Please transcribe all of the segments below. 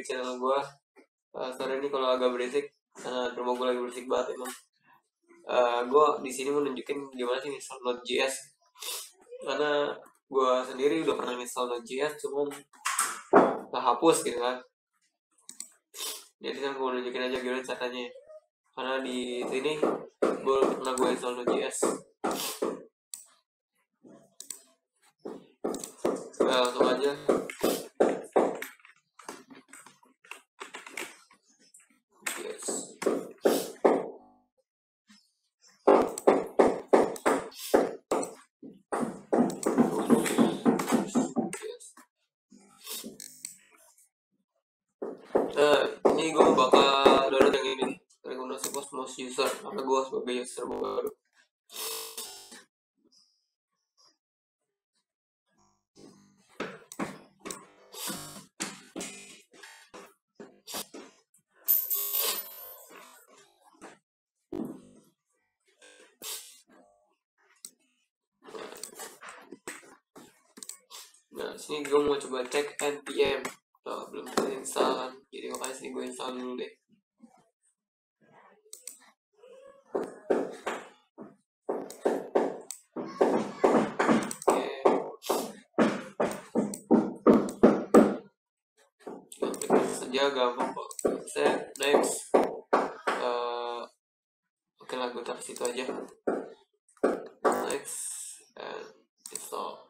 di channel gue. Sorry ini kalau agak berisik, rumah gue lagi berisik banget emang. Gue di sini mau nunjukin gimana sih install Nodejs, karena gue sendiri udah pernah install Nodejs, cuman nggak hapus gitu kan. Jadi kan gue nunjukin aja gimana caranya, karena di sini pernah gue install Nodejs. Langsung aja. Yes. Ini gue bakal download yang ini, rekomendasi most user, karena gue sebagai user baru. Nah, sini gue mau coba cek npm. Belum terinstall kan, jadi makanya sini gue install dulu deh. Aplikasi saja gampang kok. Saya next. Oke lah, gue taruh situ aja. Next and install.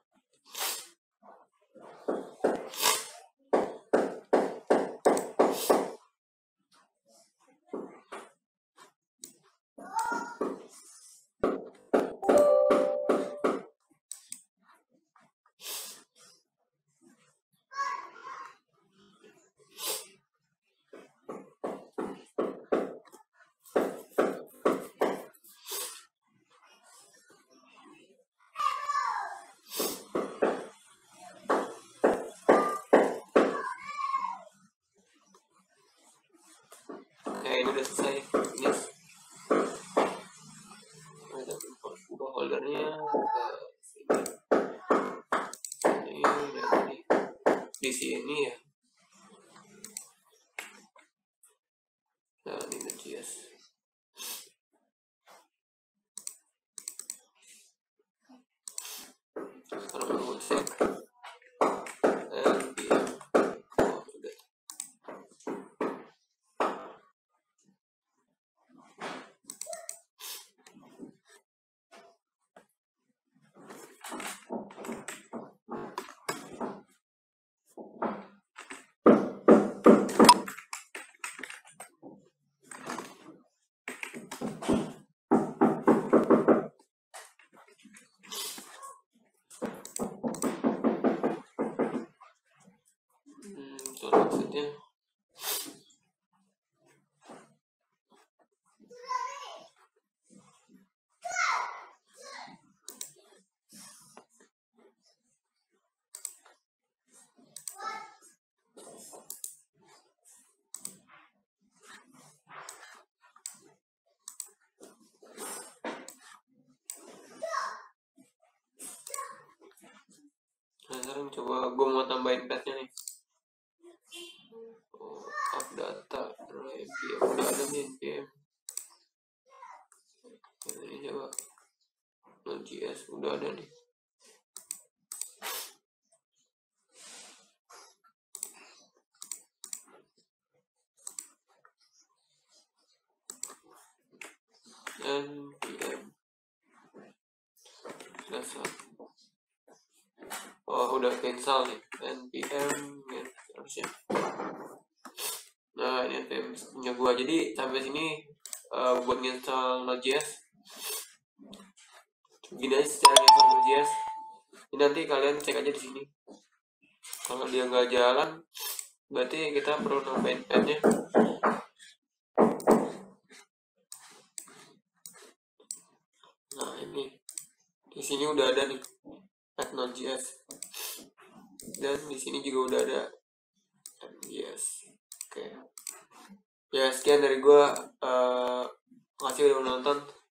Ini udah selesai. Ini ada ubah foldernya ke sini. Ini udah di sini ya. Nah, ini Nodejs. Sekarang mau cek npm. Udah. Itu maksudnya. Nah, sekarang coba gue mau tambahin petnya nih. Up data npm, udah ada nih npm. Ini coba Nodejs, udah ada nih. npm dasar. Oh, udah cancel nih npm harusnya. Nah, ini npm punya gua. Jadi sampai sini buat install Nodejs gini aja secara install Nodejs. Ini nanti kalian cek aja di sini. Kalau dia nggak jalan, berarti kita perlu nambahin petnya. Nah, ini di sini udah ada nih pet Nodejs, dan di sini juga udah ada Nodejs. Oke. Ya, sekian dari gua. Makasih udah menonton.